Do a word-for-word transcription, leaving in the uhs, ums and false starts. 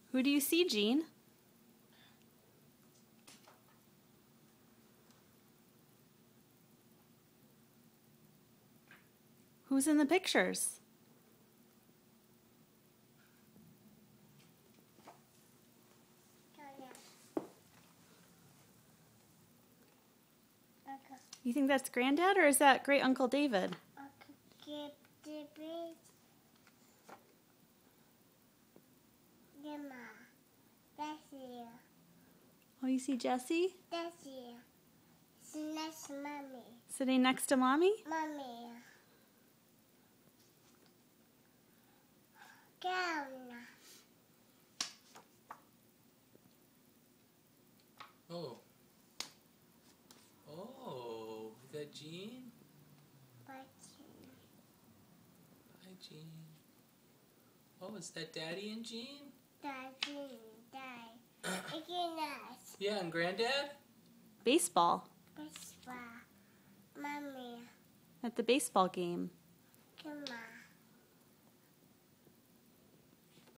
Who do you see, Jean? Who's in the pictures? You think that's Granddad, or is that Great Uncle David? Oh, you see Jessie? Jessie. Sitting next to Mommy. Sitting next to Mommy? Mommy. Down. Oh. Oh, is that Jean? Bye, Jean. Hi, Jean. Oh, is that Daddy and Jean? Dad, Jean, Dad. Again, us. Yeah, and Granddad? Baseball. Baseball. Mommy. At the baseball game. Come on.